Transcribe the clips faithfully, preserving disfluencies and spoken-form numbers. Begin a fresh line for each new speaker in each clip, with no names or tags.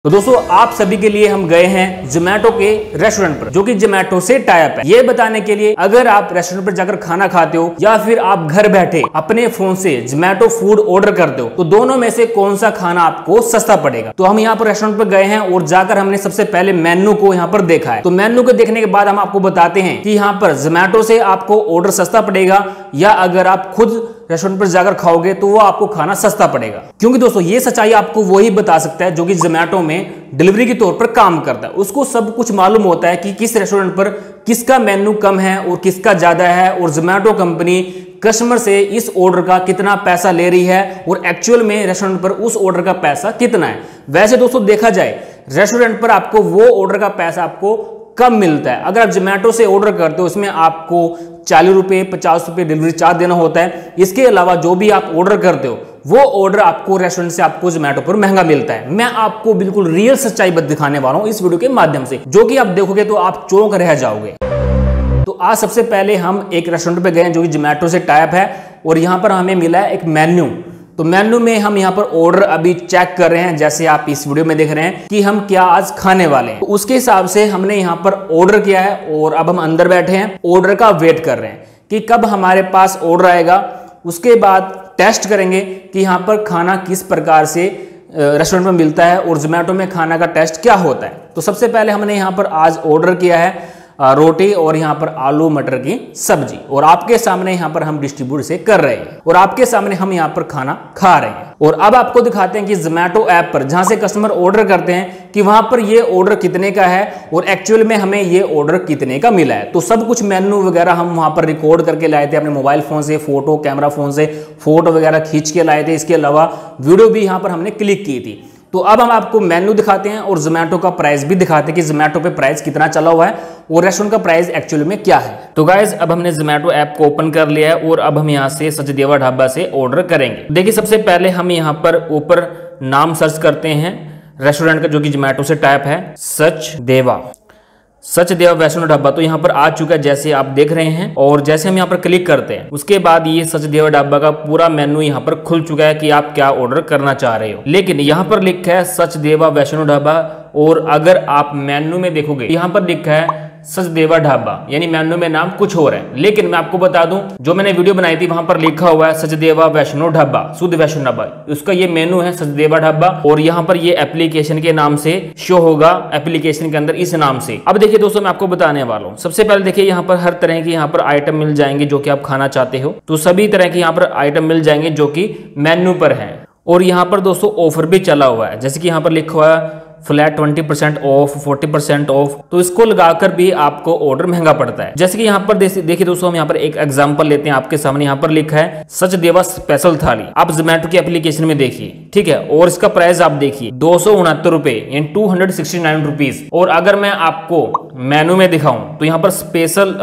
तो दोस्तों आप सभी के लिए हम गए हैं जोमेटो के रेस्टोरेंट पर, जो कि जोमेटो से टाई अप है। ये बताने के लिए अगर आप रेस्टोरेंट पर जाकर खाना खाते हो या फिर आप घर बैठे अपने फोन से जोमेटो फूड ऑर्डर करते हो, तो दोनों में से कौन सा खाना आपको सस्ता पड़ेगा। तो हम यहाँ पर रेस्टोरेंट पर गए हैं और जाकर हमने सबसे पहले मेन्यू को यहाँ पर देखा है। तो मेन्यू को देखने के बाद हम आपको बताते हैं कि यहाँ पर जोमेटो से आपको ऑर्डर सस्ता पड़ेगा या अगर आप खुद रेस्टोरेंट पर जाकर खाओगे तो वो आपको खाना सस्ता पड़ेगा। क्योंकि दोस्तों ये सच्चाई आपको वही बता सकता है जो कि जोमेटो में डिलीवरी के तौर पर काम करता है। उसको सब कुछ मालूम होता है कि किस रेस्टोरेंट पर किसका मेन्यू कम है और किसका ज्यादा है, और जोमेटो कंपनी कस्टमर से इस ऑर्डर का कितना पैसा ले रही है और एक्चुअल में रेस्टोरेंट पर उस ऑर्डर का पैसा कितना है। वैसे दोस्तों देखा जाए रेस्टोरेंट पर आपको वो ऑर्डर का पैसा आपको कम मिलता है। अगर आप जोमेटो से ऑर्डर करते हो उसमें आपको चालीस रुपए पचास रुपए डिलीवरी चार्ज देना होता है। इसके अलावा जो भी आप ऑर्डर करते हो वो ऑर्डर आपको रेस्टोरेंट से आपको जोमेटो पर महंगा मिलता है। मैं आपको बिल्कुल रियल सच्चाई बत दिखाने वाला हूं इस वीडियो के माध्यम से, जो कि आप देखोगे तो आप चौंक रह जाओगे। तो आज सबसे पहले हम एक रेस्टोरेंट पे गए जो कि जोमेटो से टाई अप है और यहाँ पर हमें मिला है एक मेन्यू। तो मेन्यू में हम यहाँ पर ऑर्डर अभी चेक कर रहे हैं, जैसे आप इस वीडियो में देख रहे हैं कि हम क्या आज खाने वाले हैं। तो उसके हिसाब से हमने यहाँ पर ऑर्डर किया है और अब हम अंदर बैठे हैं, ऑर्डर का वेट कर रहे हैं कि कब हमारे पास ऑर्डर आएगा। उसके बाद टेस्ट करेंगे कि यहाँ पर खाना किस प्रकार से रेस्टोरेंट में मिलता है और जोमेटो में खाना का टेस्ट क्या होता है। तो सबसे पहले हमने यहाँ पर आज ऑर्डर किया है रोटी और यहाँ पर आलू मटर की सब्जी, और आपके सामने यहाँ पर हम डिस्ट्रीब्यूट से कर रहे हैं और आपके सामने हम यहाँ पर खाना खा रहे हैं। और अब आपको दिखाते हैं कि जोमेटो ऐप पर जहां से कस्टमर ऑर्डर करते हैं कि वहां पर ये ऑर्डर कितने का है और एक्चुअल में हमें ये ऑर्डर कितने का मिला है। तो सब कुछ मेन्यू वगैरह हम वहां पर रिकॉर्ड करके लाए थे अपने मोबाइल फोन से, फोटो कैमरा फोन से फोटो वगैरह खींच के लाए थे। इसके अलावा वीडियो भी यहाँ पर हमने क्लिक की थी। तो अब हम आपको मेन्यू दिखाते हैं और जोमेटो का प्राइस भी दिखाते हैं कि जोमेटो पे प्राइस कितना चला हुआ है और रेस्टोरेंट का प्राइस एक्चुअली में क्या है। तो गाइज अब हमने जोमेटो ऐप को ओपन कर लिया है और अब हम यहाँ से सचदेवा ढाबा से ऑर्डर करेंगे। देखिए सबसे पहले हम यहाँ पर ऊपर नाम सर्च करते हैं रेस्टोरेंट का जो कि जोमेटो से टाई अप है, सचदेवा सचदेवा वैष्णो ढाबा। तो यहाँ पर आ चुका है जैसे आप देख रहे हैं, और जैसे हम यहाँ पर क्लिक करते हैं उसके बाद ये सचदेवा ढाबा का पूरा मेन्यू यहाँ पर खुल चुका है कि आप क्या ऑर्डर करना चाह रहे हो। लेकिन यहाँ पर लिखा है सचदेवा वैष्णो ढाबा, और अगर आप मेन्यू में देखोगे यहाँ पर लिखा है सचदेवा ढाबा, यानी मेन्यू में नाम कुछ और है। लेकिन मैं आपको बता दूं जो मैंने वीडियो बनाई थी वहां पर लिखा हुआ है सचदेवा वैष्णो ढाबा, शुद्ध वैष्णो ढाबा। उसका ये मेन्यू है सचदेवा ढाबा, और यहाँ पर ये एप्लीकेशन के नाम से शो होगा, एप्लीकेशन के अंदर इस नाम से। अब देखिए दोस्तों मैं आपको बताने वाला हूँ। सबसे पहले देखिए यहाँ पर हर तरह की यहाँ पर आइटम मिल जाएंगे जो कि आप खाना चाहते हो। तो सभी तरह के यहाँ पर आइटम मिल जाएंगे जो कि मेन्यू पर है। और यहाँ पर दोस्तों ऑफर भी चला हुआ है, जैसे कि यहाँ पर लिखा हुआ है flat twenty percent off, forty percent off. तो इसको लगाकर भी आपको ऑर्डर महंगा पड़ता है। जैसे कि यहाँ पर देखिए दोस्तों हम यहाँ पर एक एग्जांपल लेते हैं आपके सामने। यहाँ पर लिखा है सचदेवा स्पेशल थाली, आप जोमेटो की एप्लीकेशन में देखिए, ठीक है। और इसका प्राइस आप देखिए दो सौ उनहत्तर रुपए in two hundred sixty nine rupees. और अगर मैं आपको मेन्यू में दिखाऊं तो यहाँ पर स्पेशल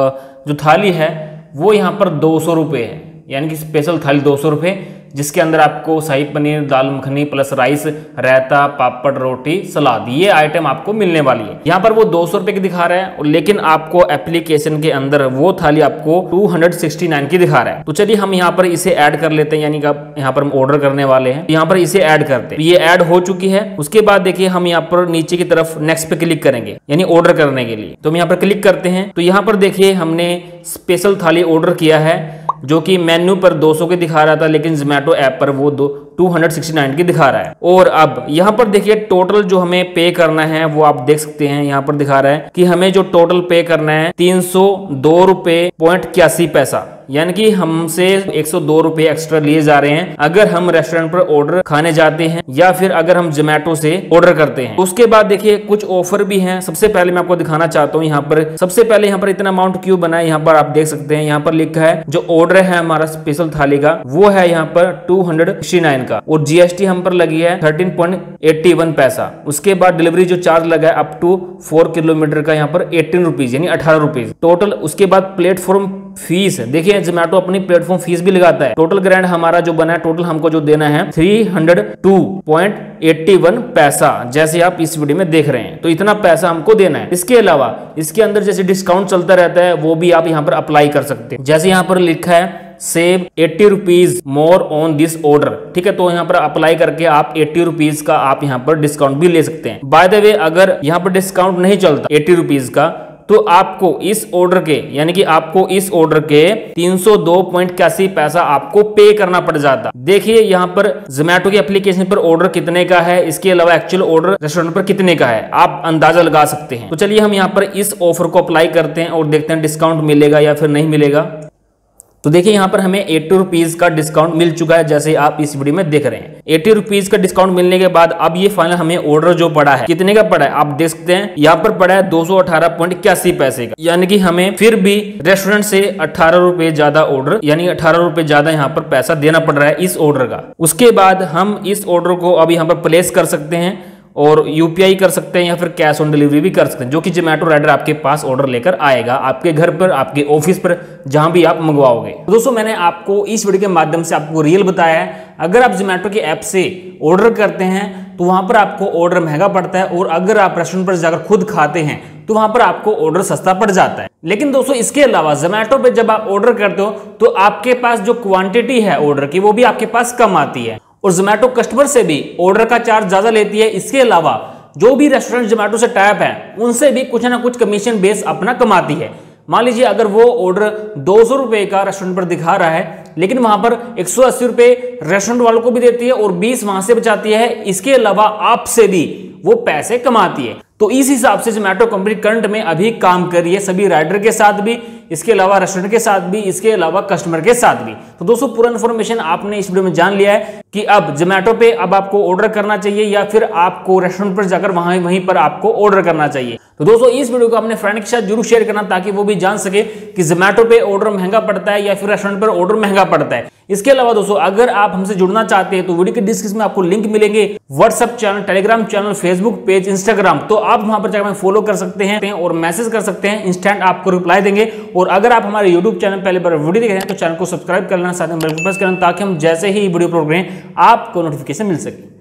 जो थाली है वो यहाँ पर दो सौ रुपए है, यानी कि स्पेशल थाली दो सौ रुपए, जिसके अंदर आपको शाही पनीर, दाल मखनी प्लस राइस, रायता, पापड़, रोटी, सलाद, ये आइटम आपको मिलने वाली है। यहाँ पर वो दो सौ रुपए की दिखा रहा है, लेकिन आपको एप्लीकेशन के अंदर वो थाली आपको टू हंड्रेड सिक्सटी नाइन की दिखा रहा है। तो चलिए हम यहाँ पर इसे ऐड कर लेते हैं, यानी कि आप यहाँ पर हम ऑर्डर करने वाले हैं, यहाँ पर इसे ऐड करते हैं। ये ऐड हो चुकी है। उसके बाद देखिए हम यहाँ पर नीचे की तरफ नेक्स्ट पे क्लिक करेंगे, यानी ऑर्डर करने के लिए। तो हम यहाँ पर क्लिक करते हैं तो यहाँ पर देखिए हमने स्पेशल थाली ऑर्डर किया है जो कि मेन्यू पर दो सौ की दिखा रहा था, लेकिन जोमेटो ऐप पर वो दो टू हंड्रेड सिक्सटी नाइन की दिखा रहा है। और अब यहाँ पर देखिए टोटल जो हमें पे करना है वो आप देख सकते हैं, यहाँ पर दिखा रहा है कि हमें जो टोटल पे करना है तीन सौ दो रुपए पॉइंट इक्यासी पैसा, यानी कि हमसे एक सौ दो रुपए एक्स्ट्रा लिए जा रहे हैं अगर हम रेस्टोरेंट पर ऑर्डर खाने जाते हैं या फिर अगर हम जोमेटो से ऑर्डर करते हैं। उसके बाद देखिए कुछ ऑफर भी हैं। सबसे पहले मैं आपको दिखाना चाहता हूँ यहाँ पर सबसे पहले यहाँ पर इतना अमाउंट क्यों बना है, यहाँ पर आप देख सकते हैं। यहाँ पर लिखा है जो ऑर्डर है हमारा स्पेशल थाली का वो है यहाँ पर टू हंड्रेड सिक्सटी नाइन का, और जीएसटी हम पर लगी है थर्टीन पॉइंट एट्टी वन पैसा। उसके बाद डिलीवरी जो चार्ज लगा है अप टू फोर किलोमीटर का यहाँ पर एटीन रुपीज यानी अठारह रुपीज टोटल। उसके बाद प्लेटफॉर्म फीस, देखिए जोमेटो अपनी प्लेटफॉर्म फीस भी लगाता है। टोटल ग्रैंड हमारा जो बना है, टोटल हमको जो देना है three hundred two point eighty one पैसा, जैसे आप इस वीडियो में देख रहे हैं। तो इतना पैसा हमको देना है। इसके अलावा इसके अंदर जैसे डिस्काउंट चलता रहता है वो भी आप यहाँ पर अप्लाई कर सकते हैं। जैसे यहाँ पर लिखा है save eighty rupees more on this order. ठीक है, तो यहाँ पर अप्लाई करके आप एट्टी रुपीज का आप यहाँ पर डिस्काउंट भी ले सकते हैं। बाय द वे, अगर यहाँ पर डिस्काउंट नहीं चलता एट्टी रुपीज का, तो आपको इस ऑर्डर के यानी कि आपको इस ऑर्डर के तीन सौ दो पॉइंट इक्यासी पैसा आपको पे करना पड़ जाता। देखिए यहाँ पर जोमेटो की एप्लीकेशन पर ऑर्डर कितने का है, इसके अलावा एक्चुअल ऑर्डर रेस्टोरेंट पर कितने का है, आप अंदाजा लगा सकते हैं। तो चलिए हम यहाँ पर इस ऑफर को अप्लाई करते हैं और देखते हैं डिस्काउंट मिलेगा या फिर नहीं मिलेगा। तो देखिए यहाँ पर हमें एट्टी रुपीज का डिस्काउंट मिल चुका है, जैसे आप इस वीडियो में देख रहे हैं। एट्टी रुपीज का डिस्काउंट मिलने के बाद अब ये फाइनल हमें ऑर्डर जो पड़ा है, कितने का पड़ा है आप देख सकते हैं। यहाँ पर पड़ा है दो सौ अठारह पॉइंट इक्यासी पैसे का, यानी कि हमें फिर भी रेस्टोरेंट से अठारह रुपए ज्यादा ऑर्डर यानी अठारह रुपए ज्यादा यहाँ पर पैसा देना पड़ रहा है इस ऑर्डर का। उसके बाद हम इस ऑर्डर को अब यहाँ पर प्लेस कर सकते हैं और यूपीआई कर सकते हैं या फिर कैश ऑन डिलीवरी भी कर सकते हैं, जो कि जोमेटो राइडर आपके पास ऑर्डर लेकर आएगा आपके घर पर, आपके ऑफिस पर, जहां भी आप मंगवाओगे। तो दोस्तों मैंने आपको इस वीडियो के माध्यम से आपको रियल बताया है, अगर आप जोमेटो की ऐप से ऑर्डर करते हैं तो वहां पर आपको ऑर्डर महंगा पड़ता है, और अगर आप रेस्टोरेंट पर जाकर खुद खाते हैं तो वहां पर आपको ऑर्डर सस्ता पड़ जाता है। लेकिन दोस्तों इसके अलावा जोमेटो पे जब आप ऑर्डर करते हो तो आपके पास जो क्वांटिटी है ऑर्डर की वो भी आपके पास कम आती है, और जोमेटो कस्टमर से भी ऑर्डर का चार्ज ज्यादा लेती है। इसके अलावा जो भी रेस्टोरेंट जोमेटो से टाइप है उनसे भी कुछ ना कुछ कमीशन बेस अपना कमाती है। मान लीजिए अगर वो ऑर्डर दो सौ रुपए का रेस्टोरेंट पर दिखा रहा है, लेकिन वहां पर एक सौ अस्सी रुपए रेस्टोरेंट वालों को भी देती है और बीस वहां से बचाती है। इसके अलावा आपसे भी वो पैसे कमाती है। तो इस हिसाब से जोमेटो कंपनी करंट में अभी काम कर रही है, सभी राइडर के साथ भी, इसके अलावा रेस्टोरेंट के साथ भी, इसके अलावा कस्टमर के साथ भी। तो दोस्तों पूरा इन्फॉर्मेशन आपने इस वीडियो में जान लिया है कि अब जोमेटो पे अब आपको ऑर्डर करना चाहिए या फिर आपको रेस्टोरेंट पर जाकर वहां वहीं पर आपको ऑर्डर करना चाहिए। तो दोस्तों इस वीडियो को अपने फ्रेंड के साथ जरूर शेयर करना, ताकि वो भी जान सके कि जोमेटो पे ऑर्डर महंगा पड़ता है या फिर रेस्टोरेंट पर ऑर्डर महंगा पड़ता है। इसके अलावा दोस्तों अगर आप हमसे जुड़ना चाहते हैं तो वीडियो के डिस्क्रिप्शन में आपको लिंक मिलेंगे, WhatsApp channel, Telegram channel, Facebook page, Instagram, तो आप वहां पर जाकर फॉलो कर सकते हैं और मैसेज कर सकते हैं, इंस्टेंट आपको रिप्लाई देंगे। और अगर आप हमारे यूट्यूब चैनल पहले बार वीडियो देख रहे हैं तो चैनल को सब्सक्राइब कर लेना, साथ में बेल को प्रेस करना, ताकि हम जैसे ही वीडियो अपलोड करें आपको नोटिफिकेशन मिल सके।